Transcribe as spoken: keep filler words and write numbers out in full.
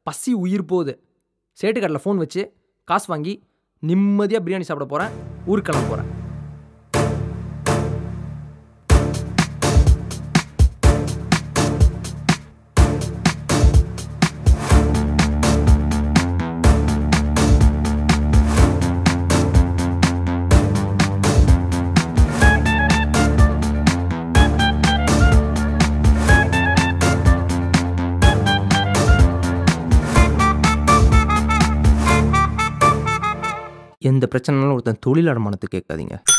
பசி உயிர் போகுது. சேட்டு கடையில் ஃபோன் வச்சு காசு வாங்கி நிம்மதியாக பிரியாணி சாப்பிட போகிறேன். ஊருக்கு கிளம்ப போகிறேன். எந்த பிரச்சனைனாலும் ஒருத்தன் தொழில் அடமானத்தை கேட்காதீங்க.